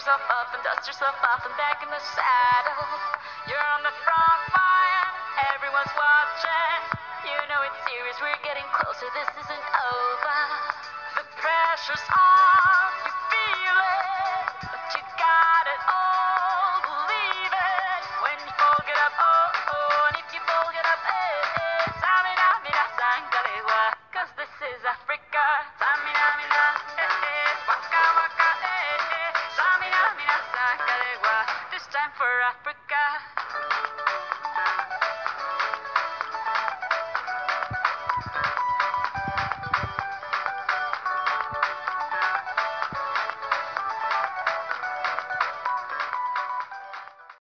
yourself up and dust yourself off and back in the saddle. You're on the front line, everyone's watching. You know it's serious, we're getting closer, this isn't over. The pressure's on, you